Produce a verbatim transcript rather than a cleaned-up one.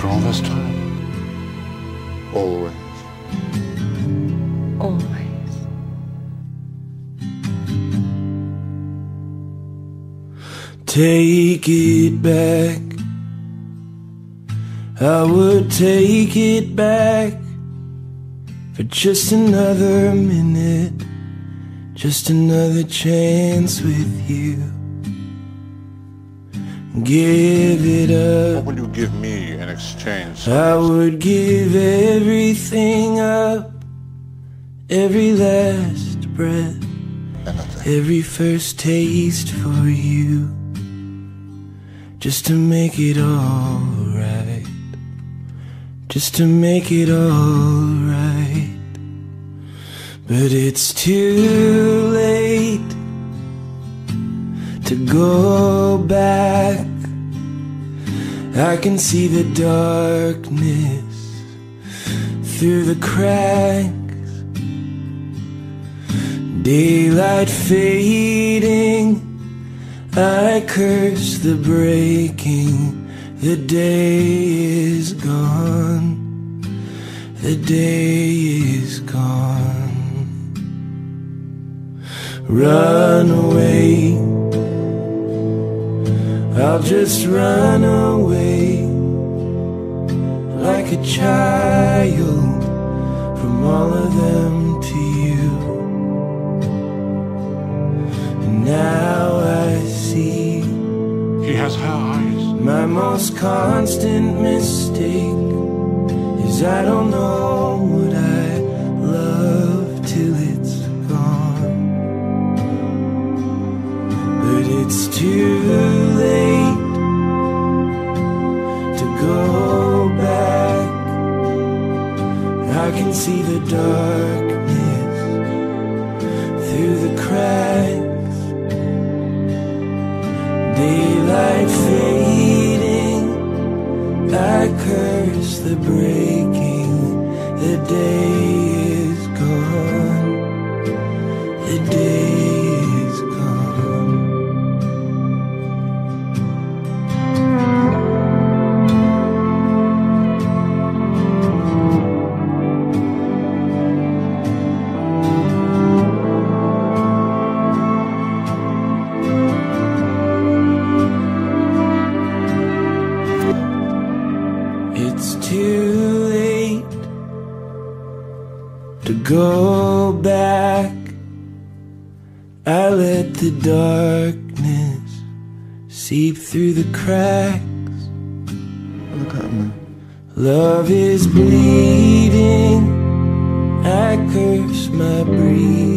After all this time? Always. Always. Take it back. I would take it back for just another minute, just another chance with you. Give it up. What would you give me in exchange? I would give everything up, every last breath, Anything. every first taste for you, just to make it all right, just to make it all right. But it's too late to go back. I can see the darkness through the cracks, daylight fading. I curse the breaking. The day is gone. The day is gone. Run away. I'll just run away like a child from all of them to you. And now I see He has eyes. my most constant mistake is I don't know what I love till it's gone. But it's too late to go back. I can see the darkness through the cracks, daylight fading. I curse the breaking. The day is gone. The day is gone. It's too late to go back. I let the darkness seep through the cracks. Look at me. Love is bleeding. I curse my breathing.